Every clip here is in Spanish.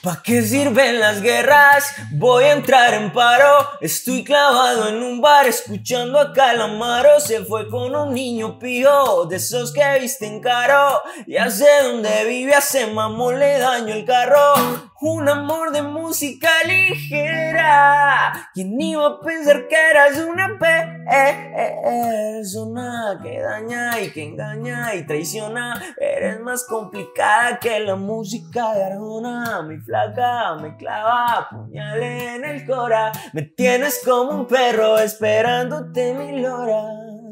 ¿Pa' qué sirven las guerras? Voy a entrar en paro. Estoy clavado en un bar escuchando a Calamaro. Se fue con un niño pío, de esos que visten caro. Ya sé dónde vive, a ese mamón le daño el carro. Un amor de música ligera. ¿Quién iba a pensar que eras una persona que daña y que engaña y traiciona? Eres más complicada que la música de Arjona. Mi flaca me clava puñal en el cora. Me tienes como un perro esperándote 1000 horas.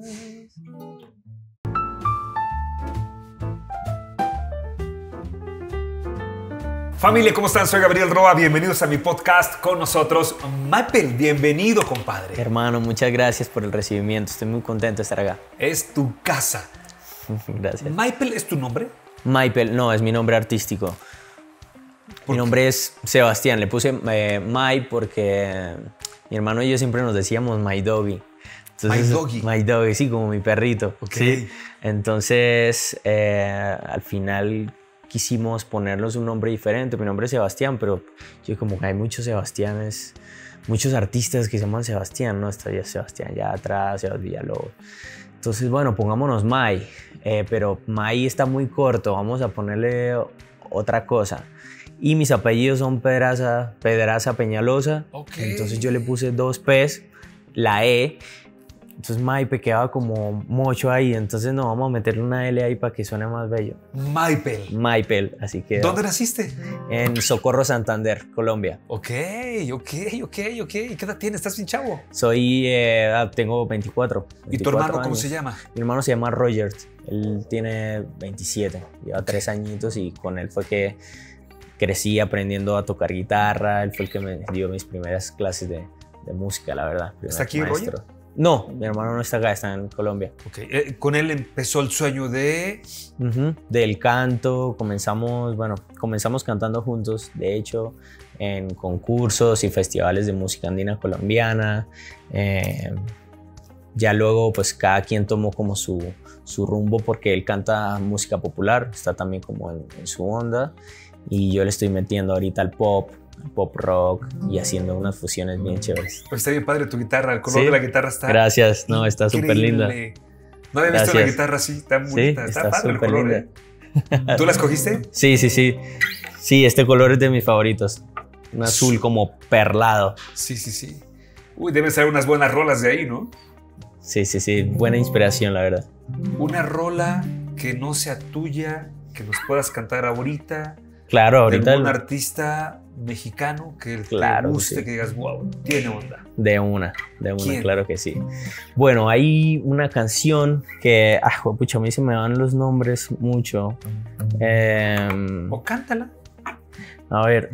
Familia, ¿cómo están? Soy Gabriel Roa, bienvenidos a mi podcast con nosotros. Maypel, bienvenido, compadre. Hermano, muchas gracias por el recibimiento, estoy muy contento de estar acá. Es tu casa. Gracias. ¿Maypel es tu nombre? Maypel, no, es mi nombre artístico. Mi nombre es Sebastián, le puse May porque mi hermano y yo siempre nos decíamos My Doggy. Entonces, My Doggy. My Doggy, sí, como mi perrito. Okay. ¿Sí? Entonces, al final quisimos ponernos un nombre diferente. Mi nombre es Sebastián, pero yo como que hay muchos Sebastianes, muchos artistas que se llaman Sebastián, ¿no? Está ya Sebastián Yatra, Sebas Villalobos. Entonces, bueno, pongámonos May, pero May está muy corto, vamos a ponerle otra cosa. Y mis apellidos son Pedraza Peñalosa, Okay. Entonces yo le puse 2 P's, la E, entonces Maype quedaba como mocho ahí, entonces no, vamos a meterle una L ahí para que suene más bello. Maypel. Maypel, así que... ¿Dónde naciste? En Socorro, Santander, Colombia. Ok. ¿Qué edad tienes? ¿Estás bien chavo? Tengo 24. ¿Y tu hermano años. cómo se llama? Mi hermano se llama Roger, él tiene 27, lleva 3 añitos y con él fue que crecí aprendiendo a tocar guitarra, él fue el que me dio mis primeras clases de música, la verdad. ¿Está aquí Roger? No, mi hermano no está acá, está en Colombia. Okay. Con él empezó el sueño de... Del canto, comenzamos cantando juntos, de hecho, en concursos y festivales de música andina colombiana. Ya luego, pues cada quien tomó como su rumbo porque él canta música popular, está también como en su onda. Y yo le estoy metiendo ahorita al pop rock y haciendo unas fusiones bien chéveres. Pues está bien padre tu guitarra, el color de la guitarra está... Gracias, no, está súper linda. No había visto una guitarra así, tan bonita. Sí, está padre el color, linda. ¿Tú la escogiste? Sí. Sí, este color es de mis favoritos. Un azul como perlado. Sí. Uy, deben ser unas buenas rolas de ahí, ¿no? Sí, buena inspiración, la verdad. Una rola que no sea tuya, que nos puedas cantar ahorita. Claro, ahorita. De algún artista mexicano que te guste, que digas, wow, tiene onda. De una, ¿Quién? Claro que sí. Bueno, hay una canción que, pucha, a mí se me van los nombres mucho. O cántala. A ver.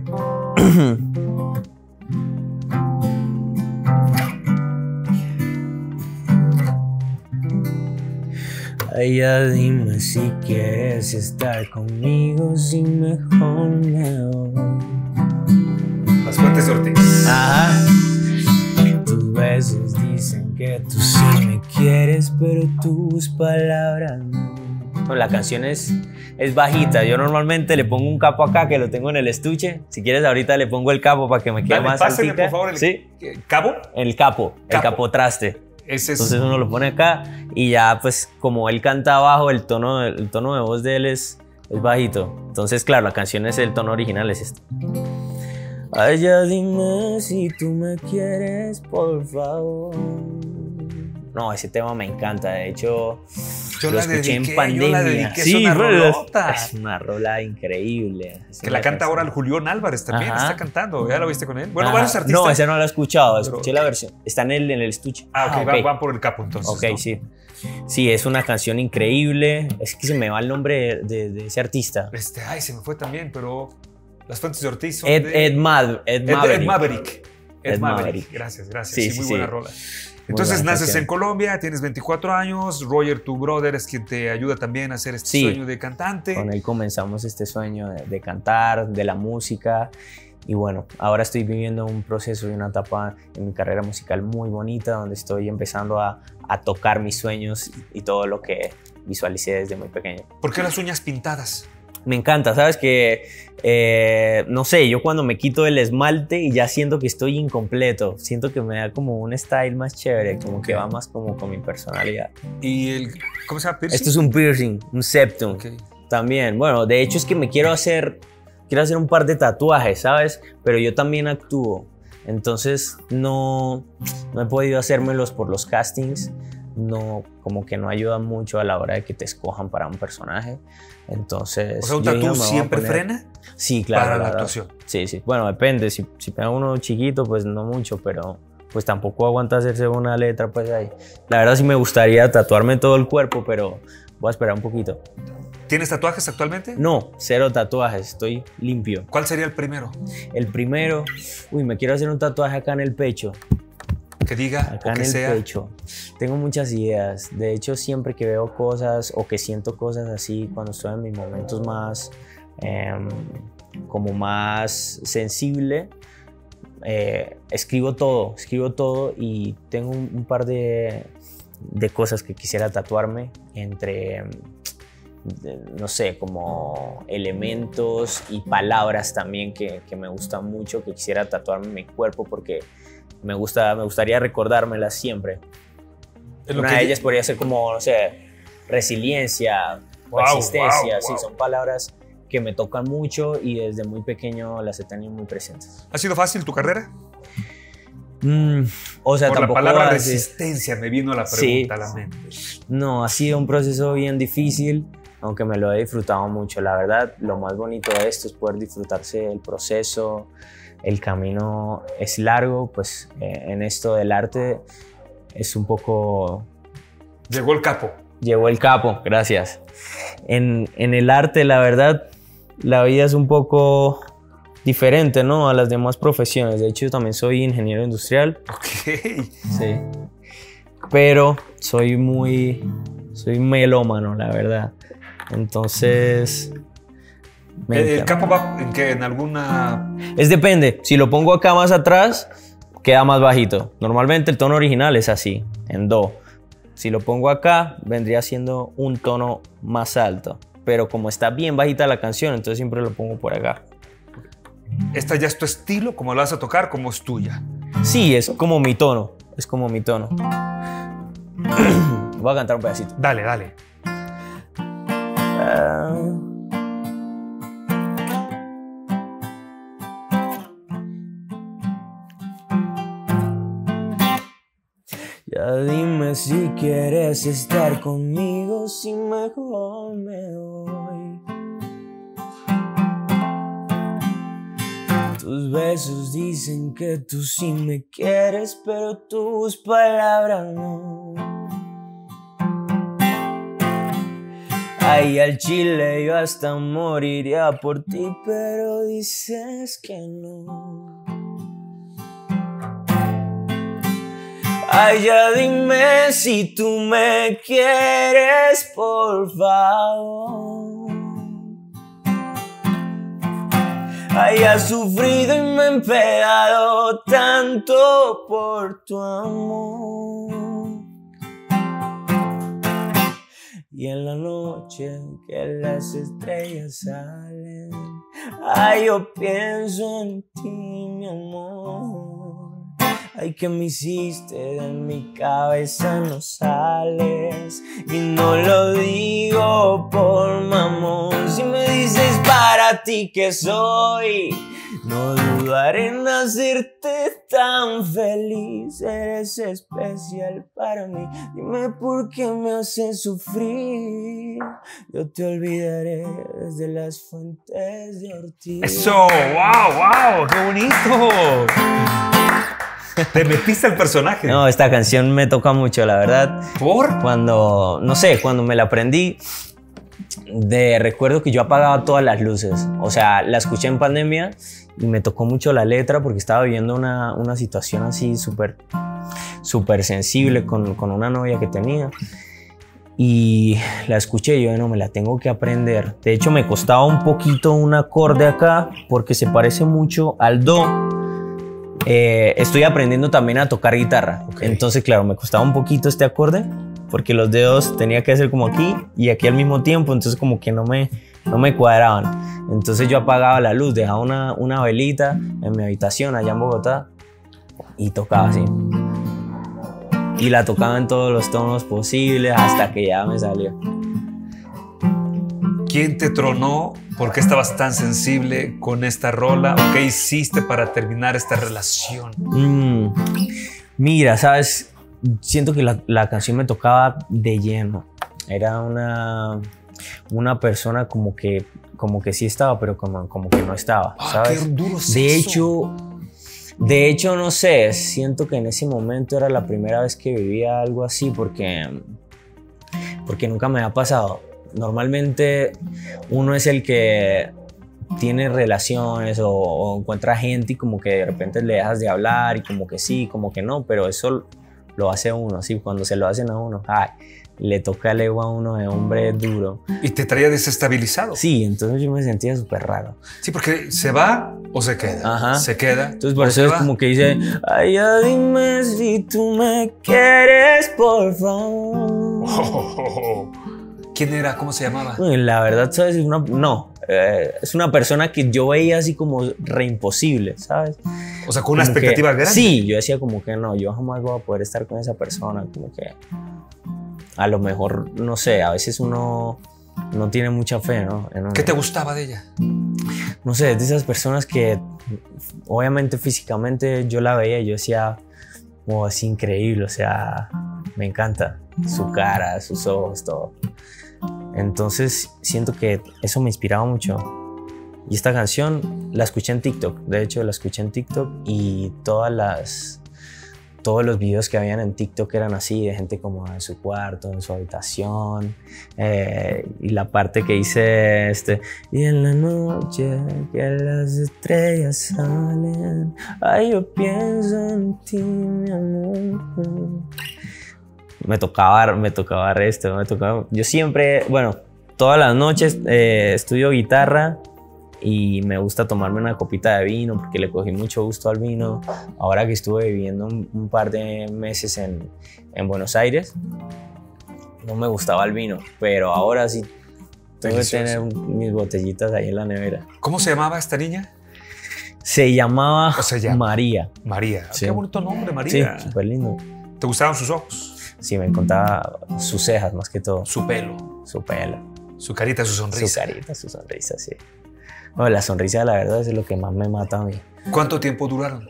Ay, ya dime si quieres estar conmigo, si mejor me voy. Las Fuentes de Ortiz. Ajá. Tus besos dicen que tú sí me quieres, pero tus palabras no. La canción es bajita. Yo normalmente le pongo un capo acá que lo tengo en el estuche. Si quieres ahorita le pongo el capo para que me quede más pásame, altica. por favor, ¿Sí? ¿Cabo? El capotraste. Entonces uno lo pone acá y ya pues como él canta abajo, el tono de voz de él es bajito. Entonces claro, la canción es el tono original, es este. Ay, ya dime si tú me quieres, por favor. No, ese tema me encanta, de hecho yo lo escuché en pandemia. Yo la dediqué, sí, es una rolota. Es una rola increíble. Que la canta ahora el Julián Álvarez también. Ajá. Está cantando, ¿ya lo viste con él? Bueno, Ajá. Varios artistas. No, ese no lo he escuchado, escuché la versión. Está en el estuche. Ok. Van por el capo entonces. Ok, ¿no? Sí. Sí, es una canción increíble. Es que se me va el nombre de ese artista. Se me fue también, pero Las Fuentes de Ortiz son Ed Maverick. Gracias. Sí, muy buena rola. Entonces naces en Colombia, tienes 24 años, Roger, tu brother, es quien te ayuda también a hacer este sueño de cantante. Con él comenzamos este sueño de cantar, de la música. Y bueno, ahora estoy viviendo un proceso y una etapa en mi carrera musical muy bonita, donde estoy empezando a tocar mis sueños y todo lo que visualicé desde muy pequeño. ¿Por qué las uñas pintadas? Me encanta, ¿sabes? Que, no sé, yo cuando me quito el esmalte y ya siento que estoy incompleto, siento que me da como un style más chévere, como que va más como con mi personalidad. ¿Y cómo se llama? ¿Piercing? Esto es un piercing, un septum. Okay. También, bueno, de hecho es que quiero hacer un par de tatuajes, ¿sabes? Pero yo también actúo, entonces no he podido hacérmelos por los castings. No, como que no ayuda mucho a la hora de que te escojan para un personaje. Entonces, o sea, ¿un tatú siempre frena? Sí, claro. Para la actuación. Sí. Bueno, depende. Si pega uno chiquito, pues no mucho, pero pues tampoco aguanta hacerse una letra, pues ahí. La verdad sí me gustaría tatuarme todo el cuerpo, pero voy a esperar un poquito. ¿Tienes tatuajes actualmente? No, 0 tatuajes, estoy limpio. ¿Cuál sería el primero? El primero, me quiero hacer un tatuaje acá en el pecho. Que diga acá o que en el sea. pecho. Tengo muchas ideas. De hecho, siempre que veo cosas o que siento cosas así, cuando estoy en mis momentos más, como más sensible, escribo todo y tengo un par de cosas que quisiera tatuarme entre, no sé, como elementos y palabras también que me gustan mucho, que quisiera tatuarme en mi cuerpo porque me gustaría recordármelas siempre. Una de ellas podría ser como, no sé, resiliencia, resistencia. Sí, son palabras que me tocan mucho y desde muy pequeño las he tenido muy presentes. ¿Ha sido fácil tu carrera? O sea, por tampoco la palabra resistencia me vino la pregunta a la mente. No, ha sido un proceso bien difícil, aunque me lo he disfrutado mucho. La verdad, lo más bonito de esto es poder disfrutarse el proceso. El camino es largo, pues en esto del arte es un poco... Llegó el capo. Llegó el capo, gracias. En el arte, la verdad, la vida es un poco diferente, ¿no? A las demás profesiones. De hecho, yo también soy ingeniero industrial. Ok. Sí. Pero soy melómano, la verdad. Entonces... ¿El capo va en qué? ¿En alguna...? Depende. Si lo pongo acá más atrás, queda más bajito. Normalmente el tono original es así, en do. Si lo pongo acá, vendría siendo un tono más alto. Pero como está bien bajita la canción, entonces siempre lo pongo por acá. ¿Esta ya es tu estilo? ¿Cómo la vas a tocar? ¿Cómo es tuya? Sí, es como mi tono. Voy a cantar un pedacito. Dale. Ya dime si quieres estar conmigo, si mejor me voy. Tus besos dicen que tú sí me quieres, pero tus palabras no. Ay, al chile yo hasta moriría por ti, pero dices que no. Ay, ya dime si tú me quieres, por favor. Ay, has sufrido y me he empedado tanto por tu amor. Y en la noche que las estrellas salen, ay, yo pienso en ti, mi amor. Ay, que me hiciste, de mi cabeza no sales. Y no lo digo por mamón. Si me dices para ti que soy, no dudaré en hacerte tan feliz. Eres especial para mí. Dime por qué me haces sufrir. Yo te olvidaré desde las fuentes de Ortiz. ¡Eso! ¡Wow! ¡Qué bonito! ¿Te metiste al personaje? No, esta canción me toca mucho, la verdad. ¿Por? Cuando me la aprendí, recuerdo que yo apagaba todas las luces. O sea, la escuché en pandemia y me tocó mucho la letra porque estaba viviendo una situación así súper sensible con una novia que tenía. Y la escuché y yo, no, me la tengo que aprender. De hecho, me costaba un poquito un acorde acá porque se parece mucho al do. Estoy aprendiendo también a tocar guitarra. Okay. Entonces, claro, me costaba un poquito este acorde porque los dedos tenía que hacer como aquí y aquí al mismo tiempo. Entonces, como que no me no me cuadraban. Entonces yo apagaba la luz, dejaba una velita en mi habitación allá en Bogotá y tocaba así. Y la tocaba en todos los tonos posibles hasta que ya me salió. ¿Quién te tronó? ¿Por qué estabas tan sensible con esta rola? ¿O qué hiciste para terminar esta relación? Mira, ¿sabes? Siento que la canción me tocaba de lleno. Era una persona como que sí estaba, pero como que no estaba, ¿sabes? ¡Qué duro es eso! De hecho, no sé, siento que en ese momento era la primera vez que vivía algo así porque nunca me ha pasado. Normalmente uno es el que tiene relaciones o encuentra gente y como que de repente le dejas de hablar y como que sí, como que no, pero eso lo hace uno, así cuando se lo hacen a uno, le toca el ego a uno de hombre duro. ¿Y te traía desestabilizado? Sí, entonces yo me sentía súper raro. Sí, porque se va o se queda. Ajá. Se queda. Entonces por eso es como que dice, ay, ya dime si tú me quieres, por favor. ¿Quién era? ¿Cómo se llamaba? La verdad, ¿sabes? Es una persona que yo veía así como re imposible, ¿sabes? O sea, con una expectativa grande. Sí, yo decía como que no, yo jamás voy a poder estar con esa persona, como que a lo mejor, no sé, a veces uno no tiene mucha fe, ¿no? ¿Qué te gustaba de ella? No sé, de esas personas que obviamente físicamente yo la veía y yo decía, oh, es increíble, o sea, me encanta su cara, sus ojos, todo. Entonces siento que eso me inspiraba mucho. Y esta canción la escuché en TikTok. De hecho, la escuché en TikTok y todos los videos que habían en TikTok eran así, de gente como en su cuarto, en su habitación. Y la parte que dice y en la noche que las estrellas salen, ay, yo pienso en ti, mi amor. Me tocaba yo siempre, bueno, todas las noches estudio guitarra y me gusta tomarme una copita de vino porque le cogí mucho gusto al vino. Ahora que estuve viviendo un par de meses en Buenos Aires, no me gustaba el vino, pero ahora sí tengo que tener mis botellitas ahí en la nevera. ¿Cómo se llamaba esta niña? Se llamaba María. María, sí. Qué bonito nombre, María. Sí, súper lindo. ¿Te gustaban sus ojos? Sí, me encantaba sus cejas más que todo. Su pelo. Su pelo. Su carita, su sonrisa. Su carita, su sonrisa, sí. Bueno, la sonrisa, la verdad, es lo que más me mata a mí. ¿Cuánto tiempo duraron?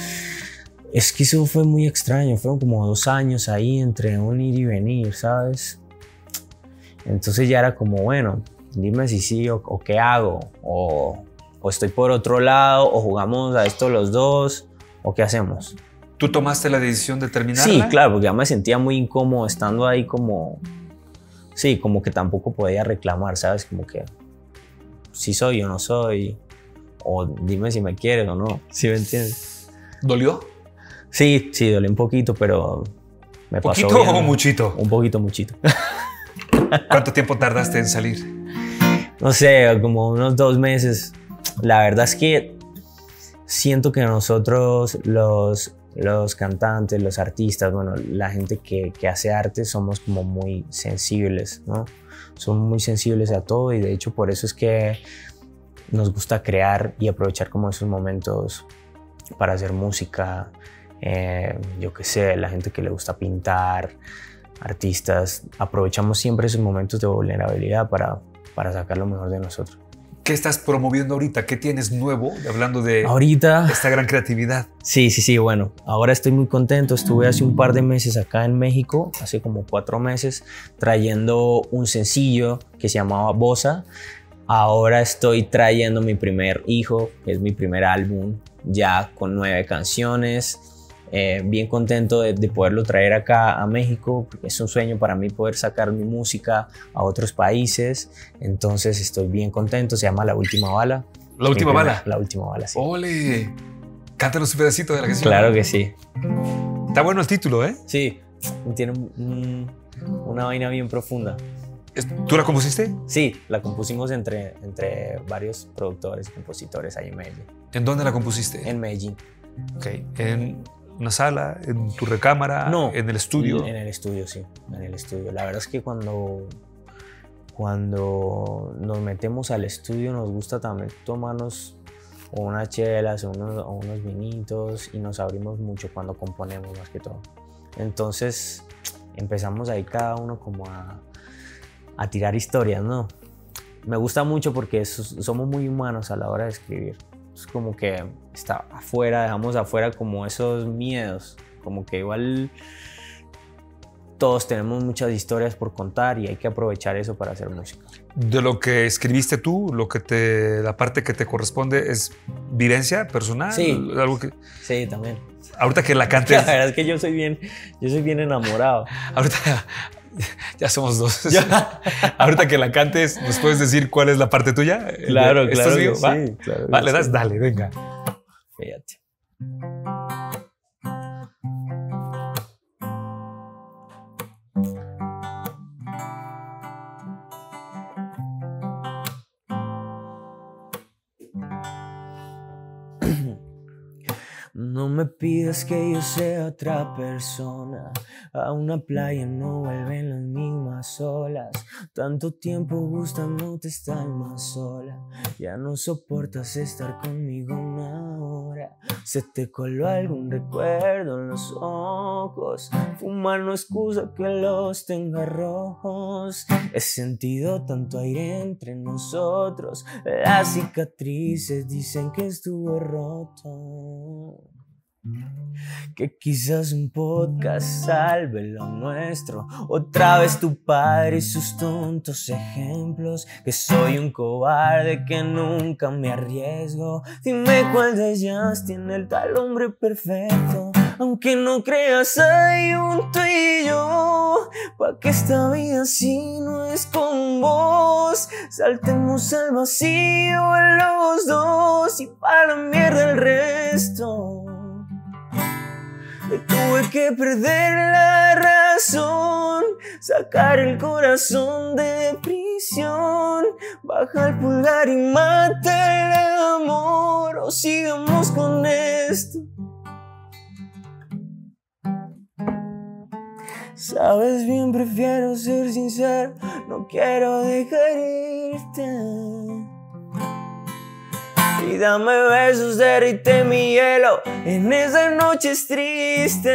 Es que eso fue muy extraño. Fueron como 2 años ahí entre un ir y venir, ¿sabes? Entonces ya era como, bueno, dime si sí o qué hago. O estoy por otro lado, o jugamos a esto los dos, o qué hacemos. ¿Tú tomaste la decisión de terminarla? Sí, claro, porque ya me sentía muy incómodo estando ahí como... Sí, como que tampoco podía reclamar, ¿sabes? Como que si soy o no soy, o dime si me quieres o no, ¿sí me entiendes? ¿Dolió? Sí, dolió un poquito, pero me pasó ¿Poquito bien. o muchito? Un poquito, muchito. ¿Cuánto tiempo tardaste en salir? No sé, como unos 2 meses. La verdad es que siento que nosotros los cantantes, los artistas, bueno, la gente que hace arte somos como muy sensibles, ¿no? Somos muy sensibles a todo y de hecho por eso es que nos gusta crear y aprovechar como esos momentos para hacer música. Yo qué sé, la gente que le gusta pintar, artistas, aprovechamos siempre esos momentos de vulnerabilidad para sacar lo mejor de nosotros. ¿Qué estás promoviendo ahorita? ¿Qué tienes nuevo? Hablando de esta gran creatividad. Sí, bueno, ahora estoy muy contento. Estuve hace un par de meses acá en México, hace como 4 meses, trayendo un sencillo que se llamaba Bosa. Ahora estoy trayendo mi primer hijo, que es mi primer álbum, ya con 9 canciones. Bien contento de poderlo traer acá a México, porque es un sueño para mí poder sacar mi música a otros países, entonces estoy bien contento. Se llama La Última Bala. ¿La Última Bala? La Última Bala, sí. ¡Ole! Cántanos un pedacito de la canción. Claro que sí. Está bueno el título, ¿eh? Sí, tiene una vaina bien profunda. ¿Tú la compusiste? Sí, la compusimos entre varios productores y compositores ahí en Medellín. ¿En dónde la compusiste? En Medellín. Ok, ¿en una sala, en tu recámara, no, en el estudio? En el estudio, sí, en el estudio. La verdad es que cuando cuando nos metemos al estudio nos gusta también tomarnos unas chelas o unos vinitos y nos abrimos mucho cuando componemos más que todo. Entonces empezamos ahí cada uno como a tirar historias, ¿no? Me gusta mucho porque somos muy humanos a la hora de escribir. Es como que está afuera, dejamos afuera como esos miedos, como que igual todos tenemos muchas historias por contar y hay que aprovechar eso para hacer música. De lo que escribiste tú, la parte que te corresponde es vivencia personal. Sí, algo que, sí, también. Ahorita que la cantes. La verdad es que yo soy bien enamorado. Ahorita ya somos dos. Ahorita que la cantes, ¿nos puedes decir cuál es la parte tuya? Claro, claro. Mío? Sí, claro. Vale, dale, venga. Fíjate. No me pidas que yo sea otra persona. A una playa no vuelven las mismas olas. Tanto tiempo gustándote estar más sola. Ya no soportas estar conmigo una hora. Se te coló algún recuerdo en los ojos. Fumar no excusa que los tenga rojos. He sentido tanto aire entre nosotros. Las cicatrices dicen que estuvo roto. Que quizás un podcast salve lo nuestro. Otra vez tu padre y sus tontos ejemplos. Que soy un cobarde, que nunca me arriesgo. Dime cuál de ellas tiene el tal hombre perfecto. Aunque no creas, hay un tú y yo. Pa' que esta vida así no es con vos. Saltemos al vacío en los dos. Y pa' la mierda el resto. Tuve que perder la razón, sacar el corazón de prisión. Baja el pulgar y mata el amor, o sigamos con esto. Sabes bien, prefiero ser sincero, no quiero dejar irte. Y dame besos, derrite mi hielo en esas noches tristes.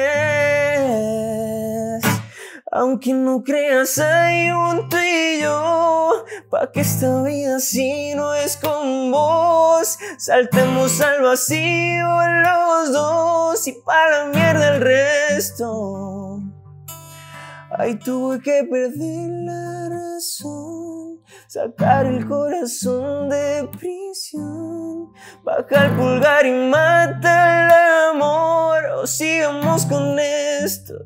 Aunque no creas, hay un tú y yo. Pa' que esta vida así no es con vos. Saltemos al vacío en los dos. Y pa' la mierda el resto. Ay, tuve que perder la razón, sacar el corazón de prisión. Baja el pulgar y mata el amor, o sigamos con esto.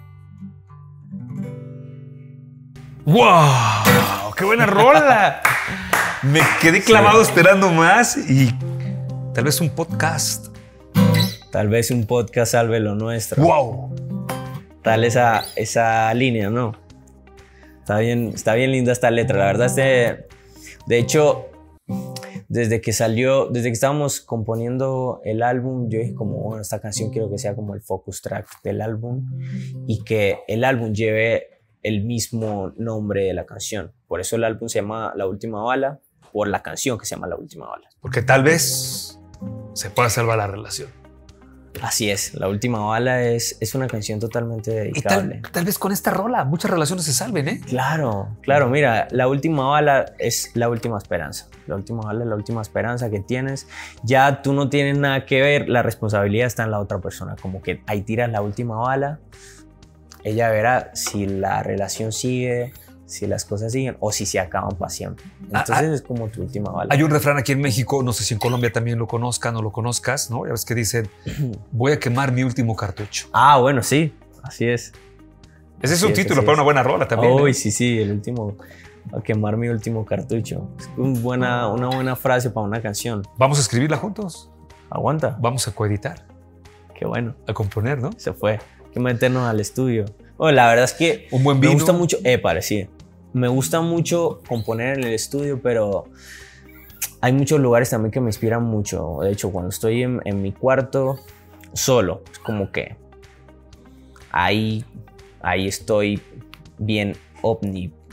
¡Wow! ¡Qué buena rola! Me quedé clavado esperando más y tal vez un podcast. Tal vez un podcast salve lo nuestro. ¡Wow! Tal esa línea, ¿no? Está bien linda esta letra. La verdad, de hecho, desde que estábamos componiendo el álbum, yo dije como, bueno, esta canción quiero que sea como el focus track del álbum y que el álbum lleve el mismo nombre de la canción. Por eso el álbum se llama La Última Bala, por la canción que se llama La Última Bala. Porque tal vez se pueda salvar la relación. Así es, La Última Bala es una canción totalmente dedicable. Y tal vez con esta rola muchas relaciones se salven, ¿eh? Claro, mira, La Última Bala es la última esperanza. La última bala es la última esperanza que tienes. Ya tú no tienes nada que ver, la responsabilidad está en la otra persona. Como que ahí tiras la última bala, ella verá si la relación sigue, si las cosas siguen o si se acaban para siempre. Entonces es como tu última bala. Hay un refrán aquí en México, no sé si en Colombia también lo conozcan o lo conozcas, ¿no? Ya ves que dicen, voy a quemar mi último cartucho. Ah, bueno, sí, así es. Ese es un título para una buena rola también. Uy, sí, el último, a quemar mi último cartucho. Es una buena frase para una canción. Vamos a escribirla juntos. Aguanta. Vamos a coeditar. Qué bueno. A componer, ¿no? Se fue. Hay que meternos al estudio. Bueno, la verdad es que un buen vino. Me gusta mucho, parecido. Me gusta mucho componer en el estudio, pero hay muchos lugares también que me inspiran mucho. De hecho, cuando estoy en mi cuarto solo, es como que ahí estoy bien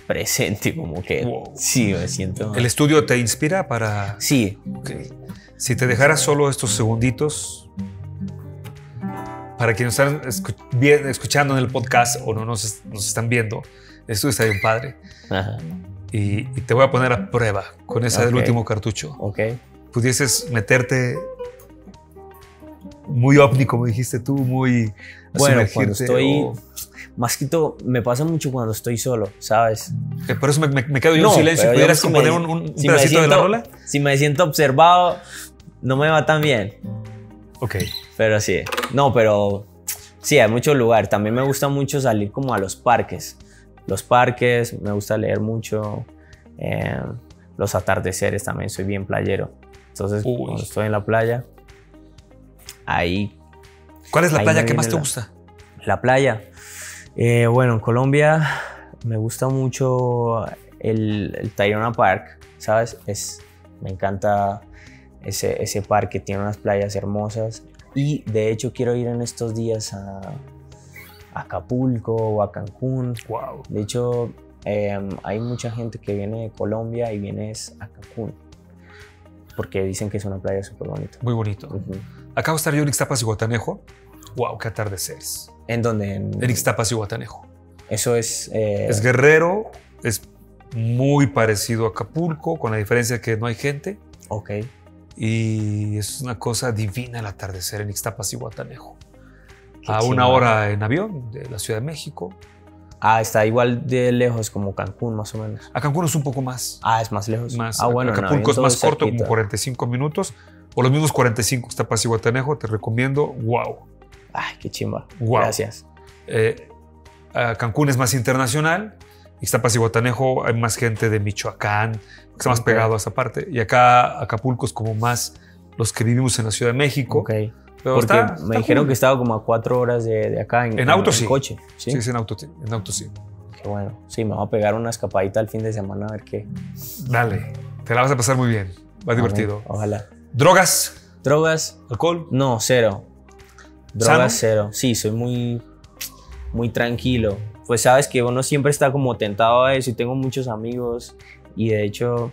presente, como que Wow. sí, me siento... ¿El estudio te inspira para...? Sí. Okay. Si te dejaras solo estos segunditos, para quienes están escuchando en el podcast o no nos están viendo, el estudio está bien padre. Ajá. Y te voy a poner a prueba con esa del último cartucho. Ok. Pudieses meterte muy ovni, como dijiste tú, muy... Bueno, cuando estoy... Más que todo, me pasa mucho cuando estoy solo, ¿sabes? Por eso me quedo yo en silencio. ¿Pudieras componer un pedacito de la rola? Si me siento observado, no me va tan bien. Ok. Pero sí. No, pero sí, hay muchos lugares. También me gusta mucho salir como a los parques. Los parques, me gusta leer mucho. Los atardeceres también, soy bien playero. Entonces, cuando estoy en la playa, ahí... ¿Cuál es la playa que más te gusta? La playa. Bueno, en Colombia me gusta mucho el Tayrona Park, ¿sabes? Me encanta ese parque, tiene unas playas hermosas. Y de hecho quiero ir en estos días a Acapulco o a Cancún. Wow. De hecho, hay mucha gente que viene de Colombia y viene a Cancún. Porque dicen que es una playa súper bonita. Muy bonito. Acabo de estar yo en Ixtapas y Guatanejo. Wow, qué atardeceres. ¿En dónde? En Ixtapas y Guatanejo. Eso es... Es Guerrero, es muy parecido a Acapulco, con la diferencia que no hay gente. Ok. Y es una cosa divina el atardecer en Ixtapas y Guatanejo. Qué a chingón. una hora en avión de la Ciudad de México. Está igual de lejos como Cancún, más o menos. A Cancún es un poco más. Es más lejos. Bueno, Acapulco es más corto, como 45 minutos. O los mismos 45, Ixtapas y Guatanejo, te recomiendo. Wow. Ay, qué chimba. Wow. Gracias. Cancún es más internacional. Ixtapas y Guatanejo hay más gente de Michoacán, que está más pegado a esa parte. Y acá Acapulco es como más los que vivimos en la Ciudad de México. Ok. Pero porque me dijeron que estaba como a 4 horas de acá en auto, sí. En coche. Sí, en auto sí. Qué bueno. Sí, me voy a pegar una escapadita el fin de semana a ver qué. Dale, te la vas a pasar muy bien. Va divertido. Ojalá. ¿Drogas? ¿Drogas? ¿Alcohol? No, cero. Drogas, ¿Sano? cero. Sí, soy muy tranquilo. Pues sabes que uno siempre está como tentado a eso y tengo muchos amigos y de hecho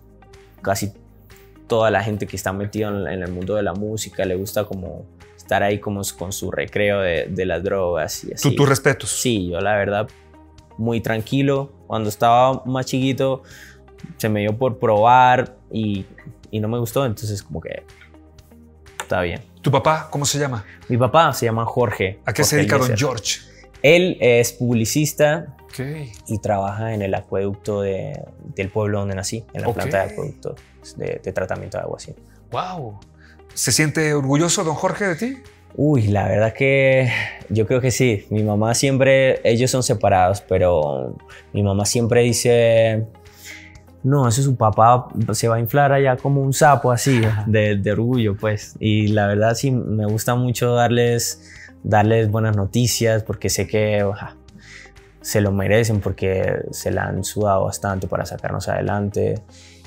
casi toda la gente que está metida en el mundo de la música le gusta como estar ahí como con su recreo de las drogas y así. ¿Tus respetos? Sí, yo la verdad muy tranquilo. Cuando estaba más chiquito se me dio por probar y no me gustó, entonces como que está bien. ¿Tu papá cómo se llama? Mi papá se llama Jorge. ¿A qué se dedica don George? Él es publicista y trabaja en el acueducto del pueblo donde nací, en la planta de acueducto de tratamiento de agua. Sí. ¡Wow! ¿Se siente orgulloso don Jorge de ti? Uy, la verdad que yo creo que sí. Mi mamá siempre, ellos son separados, pero mi mamá siempre dice, no, eso su papá se va a inflar allá como un sapo así, de orgullo, pues. Y la verdad sí, me gusta mucho darles buenas noticias porque sé que se lo merecen porque se la han sudado bastante para sacarnos adelante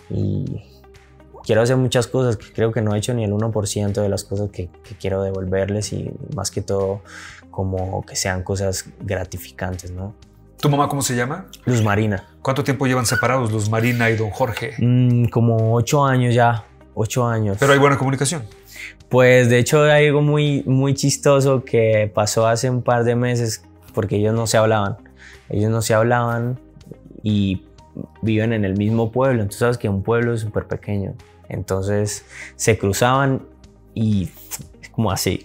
y quiero hacer muchas cosas que creo que no he hecho ni el 1% de las cosas que quiero devolverles y más que todo como que sean cosas gratificantes, ¿no? ¿Tu mamá cómo se llama? Luz Marina. ¿Cuánto tiempo llevan separados Luz Marina y don Jorge? Como 8 años ya, 8 años. ¿Pero hay buena comunicación? Pues de hecho hay algo muy chistoso que pasó hace un par de meses porque ellos no se hablaban. Ellos no se hablaban y viven en el mismo pueblo. Entonces sabes que un pueblo es súper pequeño. Entonces se cruzaban y es como así.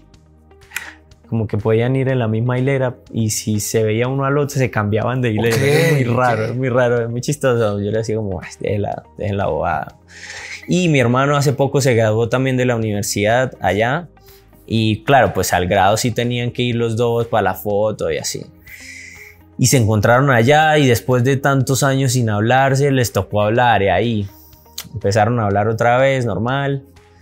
Como que podían ir en la misma hilera y si se veía uno al otro se cambiaban de hilera. Es muy raro, es muy chistoso. Yo le decía como, dejen la bobada. Y mi hermano hace poco se graduó también de la universidad allá. Y claro, pues al grado sí tenían que ir los dos para la foto y así. Y se encontraron allá y después de tantos años sin hablarse, les tocó hablar y ahí empezaron a hablar otra vez, normal,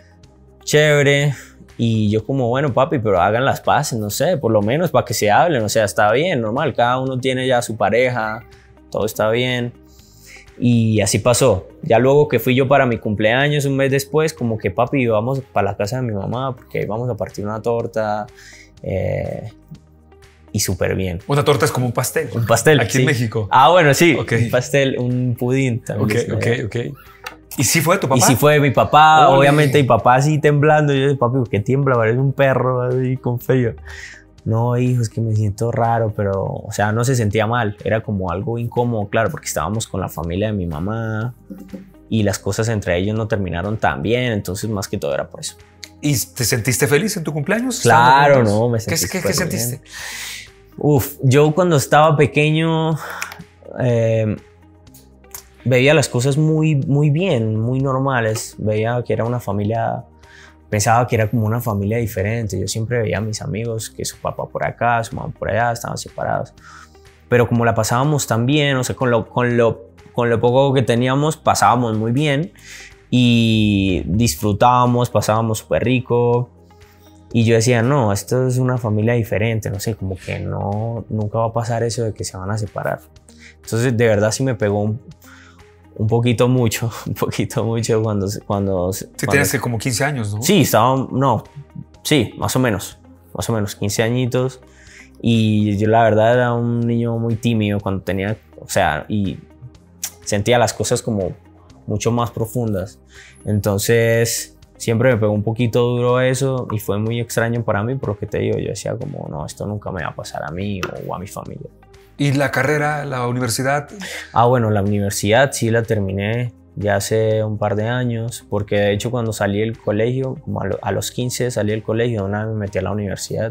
chévere. Y yo como, bueno papi, pero hagan las paces, no sé, por lo menos para que se hablen, o sea, está bien, normal, cada uno tiene ya su pareja, todo está bien. Y así pasó. Ya luego que fui yo para mi cumpleaños, un mes después, como que papi, vamos para la casa de mi mamá porque vamos a partir una torta. y súper bien. Una torta es como un pastel. Un pastel. Aquí en México. Ah, bueno, sí. Okay. Un pastel, un pudín también. Ok. ¿Y si fue tu papá? Y si fue mi papá, ¡Ole! obviamente mi papá así temblando. Yo dije, papi, ¿por qué tiembla? Parece un perro ahí con frío. No, hijo, es que me siento raro, pero, o sea, no se sentía mal. Era como algo incómodo, claro, porque estábamos con la familia de mi mamá y las cosas entre ellos no terminaron tan bien. Entonces, más que todo era por eso. ¿Y te sentiste feliz en tu cumpleaños? Claro, no, me sentí ¿Qué sentiste? Uf, yo cuando estaba pequeño veía las cosas muy bien, muy normales. Veía que era una familia, pensaba que era como una familia diferente. Yo siempre veía a mis amigos que su papá por acá, su mamá por allá, estaban separados. Pero como la pasábamos tan bien, o sea, con lo poco que teníamos, pasábamos muy bien y disfrutábamos, pasábamos súper rico. Y yo decía, no, esto es una familia diferente, no sé, como que no, nunca va a pasar eso de que se van a separar. Entonces, de verdad sí me pegó un poquito mucho cuando... Sí, tenías que como 15 años, ¿no? Sí, sí, más o menos 15 añitos. Y yo la verdad era un niño muy tímido cuando tenía, o sea, y sentía las cosas como mucho más profundas. Entonces siempre me pegó un poquito duro eso y fue muy extraño para mí, por lo que te digo, yo decía como, no, esto nunca me va a pasar a mí o a mi familia. ¿Y la carrera, la universidad? Ah, bueno, la universidad sí la terminé ya hace un par de años, porque de hecho cuando salí del colegio, como a los 15 salí del colegio, de una vez me metí a la universidad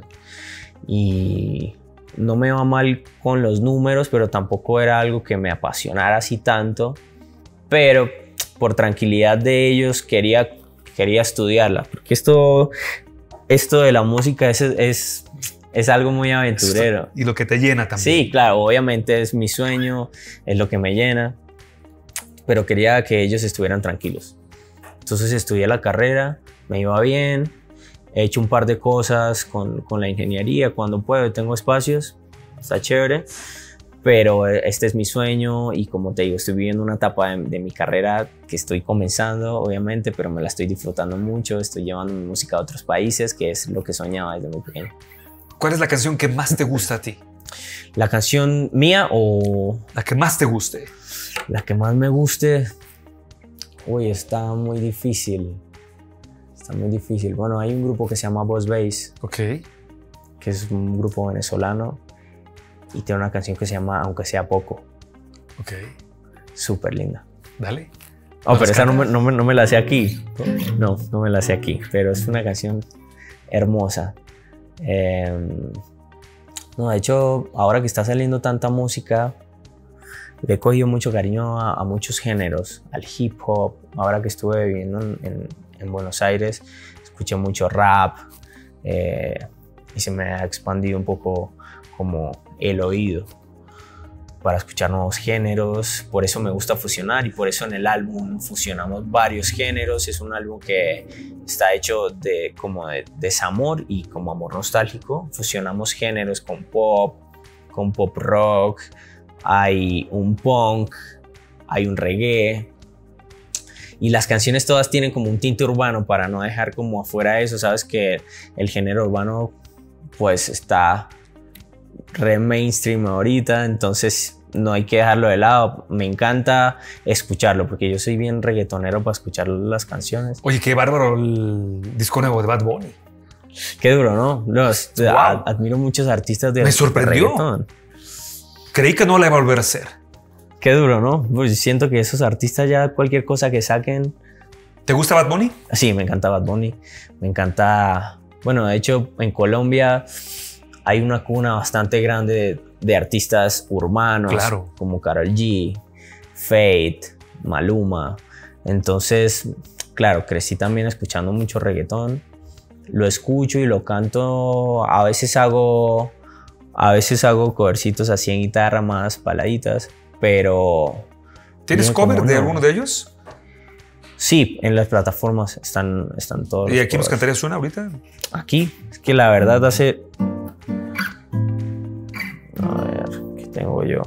y no me va mal con los números, pero tampoco era algo que me apasionara así tanto, pero por tranquilidad de ellos quería estudiarla, porque esto de la música es algo muy aventurero. Y lo que te llena también. Sí, claro, obviamente es mi sueño, es lo que me llena, pero quería que ellos estuvieran tranquilos. Entonces estudié la carrera, me iba bien, he hecho un par de cosas con la ingeniería cuando puedo, tengo espacios, está chévere, pero este es mi sueño y como te digo, estoy viviendo una etapa de mi carrera que estoy comenzando, obviamente, pero me la estoy disfrutando mucho, estoy llevando mi música a otros países, que es lo que soñaba desde muy pequeño. ¿Cuál es la canción que más te gusta a ti? ¿La canción mía o...? La que más te guste. La que más me guste... Uy, está muy difícil. Está muy difícil. Bueno, hay un grupo que se llama Boss Bass. Ok. Que es un grupo venezolano. Y tiene una canción que se llama Aunque sea poco. Ok. Súper linda. Dale. Oh, pero esa no me la sé aquí. No me la sé aquí. Pero es una canción hermosa. No, de hecho, ahora que está saliendo tanta música, le he cogido mucho cariño a muchos géneros, al hip hop. Ahora que estuve viviendo en Buenos Aires, escuché mucho rap y se me ha expandido un poco como el oído para escuchar nuevos géneros. Por eso me gusta fusionar y por eso en el álbum fusionamos varios géneros. Es un álbum que está hecho como de desamor y como amor nostálgico. Fusionamos géneros con pop rock, hay un punk, hay un reggae. Y las canciones todas tienen como un tinte urbano para no dejar como afuera eso. Sabes que el género urbano pues está re mainstream ahorita, entonces no hay que dejarlo de lado. Me encanta escucharlo porque yo soy bien reggaetonero para escuchar las canciones. Oye, qué bárbaro el disco nuevo de Bad Bunny. Qué duro, ¿no? Wow. Admiro muchos artistas de Me sorprendió. reggaetón. Creí que no la iba a volver a hacer. Qué duro, ¿no? Pues siento que esos artistas ya cualquier cosa que saquen... ¿Te gusta Bad Bunny? Sí, me encanta Bad Bunny. Me encanta... Bueno, de hecho, en Colombia hay una cuna bastante grande de artistas urbanos, claro, como Karol G, Fate, Maluma. Entonces, claro, crecí también escuchando mucho reggaetón. Lo escucho y lo canto. A veces hago covercitos así en guitarra, más baladitas, pero... ¿Tienes cover de alguno de ellos? Sí, en las plataformas están todos. ¿Y aquí nos cantarías una ahorita? Aquí, es que la verdad hace... A ver, ¿qué tengo yo?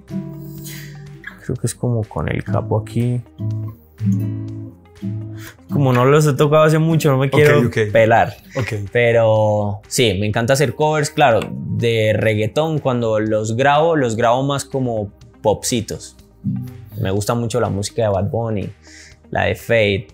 Creo que es como con el capo aquí. como no los he tocado hace mucho, no me quiero pelar. Pero sí, me encanta hacer covers, claro, de reggaetón. Cuando los grabo más como popsitos. Me gusta mucho la música de Bad Bunny, la de Fate.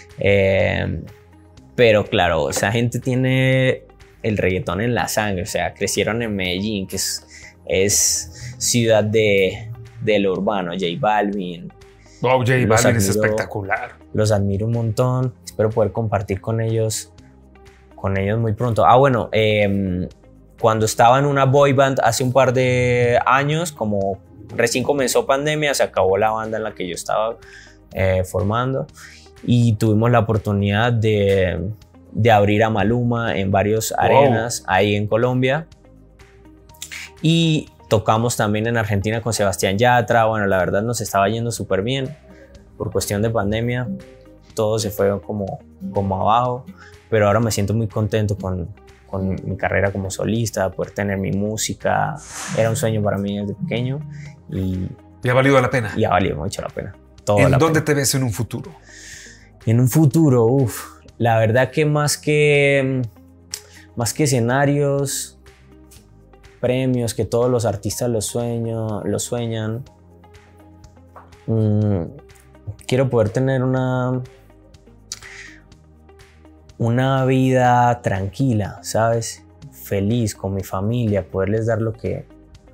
Pero claro, esa gente tiene el reggaetón en la sangre. O sea, crecieron en Medellín, que es ciudad de lo urbano. J Balvin. Wow, J Balvin es espectacular. Los admiro un montón. Espero poder compartir con ellos muy pronto. Ah, bueno, cuando estaba en una boy band hace un par de años, como recién comenzó pandemia, se acabó la banda en la que yo estaba formando y tuvimos la oportunidad de abrir a Maluma en varias arenas ahí en Colombia. Y tocamos también en Argentina con Sebastián Yatra. Bueno, la verdad nos estaba yendo súper bien. Por cuestión de pandemia, todo se fue como abajo. Pero ahora me siento muy contento con mi carrera como solista, poder tener mi música. Era un sueño para mí desde pequeño. Y ha valido la pena. Y ha valido mucho la pena. ¿En dónde te ves en un futuro? En un futuro, la verdad que más que escenarios, premios, que todos los artistas lo sueñan. Quiero poder tener una vida tranquila, ¿sabes? Feliz con mi familia, poderles dar lo que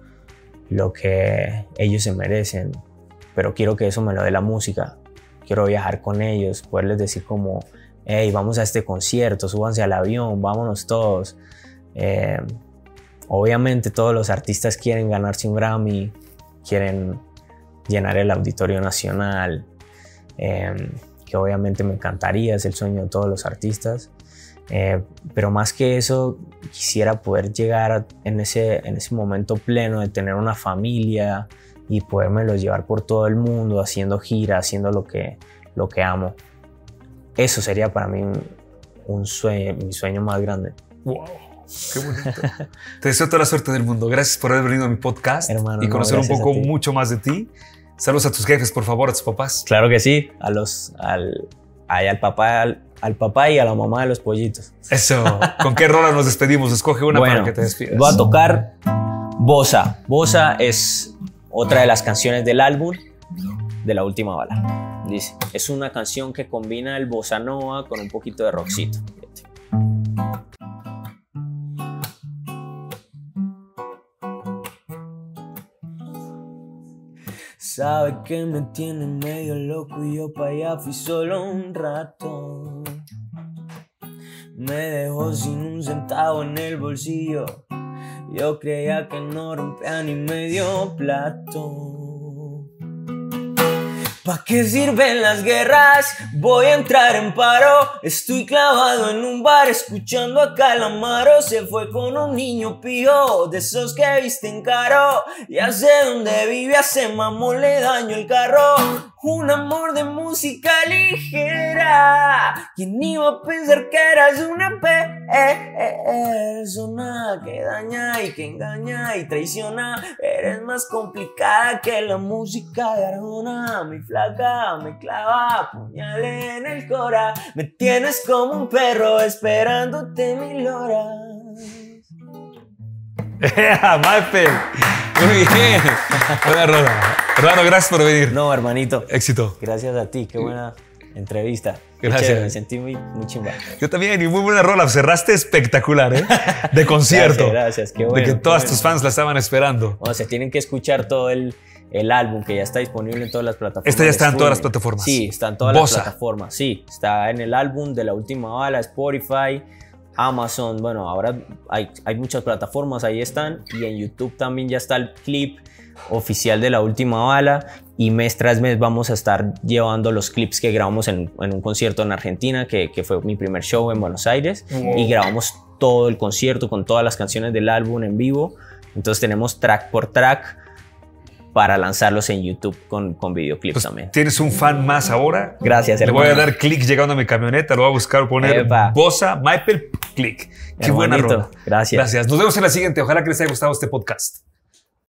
ellos se merecen. Pero quiero que eso me lo dé la música. Quiero viajar con ellos, poderles decir como, hey, vamos a este concierto, súbanse al avión, vámonos todos. Obviamente todos los artistas quieren ganarse un Grammy, quieren llenar el Auditorio Nacional, que obviamente me encantaría, es el sueño de todos los artistas. Pero más que eso, quisiera poder llegar en ese momento pleno de tener una familia y podérmelos llevar por todo el mundo, haciendo giras, haciendo lo que amo. Eso sería para mí un sueño, mi sueño más grande. ¡Wow! ¡Qué bonito! Te deseo toda la suerte del mundo. Gracias por haber venido a mi podcast, hermano, y conocer un poco mucho más de ti. Saludos a tus jefes, por favor, a tus papás. Claro que sí, al papá y a la mamá de los pollitos. Eso. ¿Con qué rola nos despedimos? Escoge una para que te despidas. Voy a tocar Bossa. Bossa es otra de las canciones del álbum de La Última Bala. Dice, es una canción que combina el bossa nova con un poquito de rockcito. Sabe que me tiene medio loco y yo pa' allá fui solo un rato. Me dejó sin un centavo en el bolsillo. Yo creía que no rompía ni medio plato. ¿Pa' qué sirven las guerras? Voy a entrar en paro. Estoy clavado en un bar escuchando a Calamaro. Se fue con un niño pío, de esos que visten caro. Ya sé dónde vive, a ese mamón le daño el carro. Un amor de música ligera. ¿Quién iba a pensar que eras una persona que daña y que engaña y traiciona? Eres más complicada que la música de Arjona. Mi flaca me clava puñal en el cora. Me tienes como un perro esperándote 1000 horas. Maipel, muy bien. Buena rola. Hermano, gracias por venir. No, hermanito. Éxito. Gracias a ti, qué buena entrevista. Gracias. Chévere, me sentí muy chimba. Yo también, y muy buena rola. Cerraste espectacular, ¿eh? De concierto. Gracias, qué bueno. De que todas tus fans la estaban esperando. Bueno, se tienen que escuchar todo el álbum, que ya está disponible en todas las plataformas. Este ya está en todas las plataformas. Sí, está en todas las plataformas. Sí, está en el álbum de La Última Bala, Spotify, Amazon. Bueno, ahora hay muchas plataformas, ahí están. Y en YouTube también ya está el clip oficial de La Última Bala. Y mes tras mes vamos a estar llevando los clips que grabamos en un concierto en Argentina, que fue mi primer show en Buenos Aires. Y grabamos todo el concierto con todas las canciones del álbum en vivo. Entonces tenemos track por track para lanzarlos en YouTube con videoclips pues también. ¿Tienes un fan más ahora? Gracias, hermano. Le voy a dar clic llegando a mi camioneta, lo voy a buscar, poner Bossa, Maipel, clic. Qué buena rola. Gracias. Gracias. Nos vemos en la siguiente. Ojalá que les haya gustado este podcast.